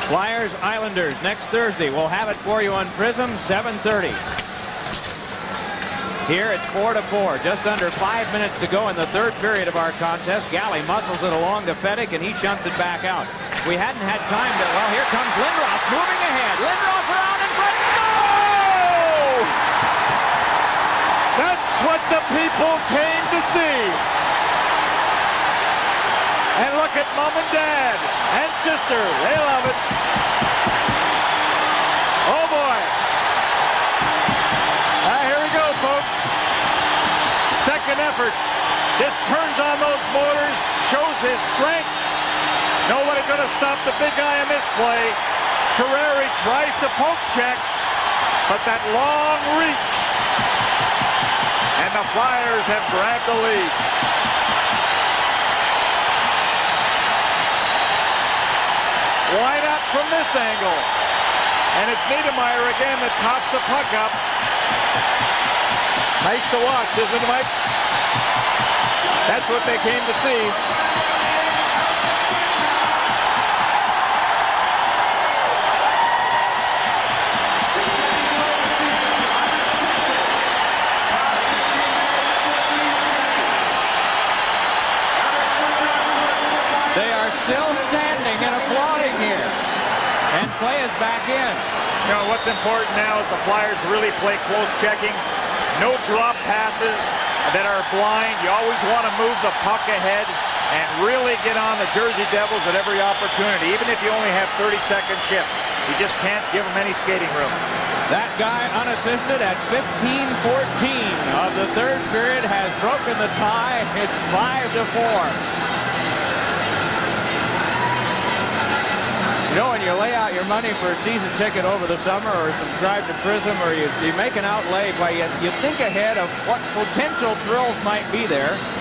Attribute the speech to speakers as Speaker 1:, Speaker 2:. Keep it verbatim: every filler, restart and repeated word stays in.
Speaker 1: Flyers Islanders next Thursday. We'll have it for you on Prism, seven thirty. Here it's four to four. Just under five minutes to go in the third period of our contest. Galley muscles it along to Fedek, and he shunts it back out. We hadn't had time to, well, here comes Lindros moving ahead. Lindros around in front. Go!
Speaker 2: That's what the people came to see. And look at mom and dad and sister. They love it. Oh, boy. Ah, here we go, folks. Second effort. Just turns on those motors, shows his strength. Nobody going to stop the big guy in this play. Terreri tries to poke check, but that long reach. And the Flyers have grabbed the lead. Why not from this angle? And it's Niedermayer again that pops the puck up. Nice to watch, isn't it, Mike? That's what they came to see.
Speaker 1: They are still standing and applauding here. And play is back in.
Speaker 2: You know, what's important now is the Flyers really play close checking. No drop passes that are blind. You always want to move the puck ahead and really get on the Jersey Devils at every opportunity, even if you only have thirty second shifts. You just can't give them any skating room.
Speaker 1: That guy unassisted at fifteen fourteen of the third period has broken the tie. It's five to four. You know, when you lay out your money for a season ticket over the summer or subscribe to Prism, or you, you make an outlay, but you, you think ahead of what potential thrills might be there.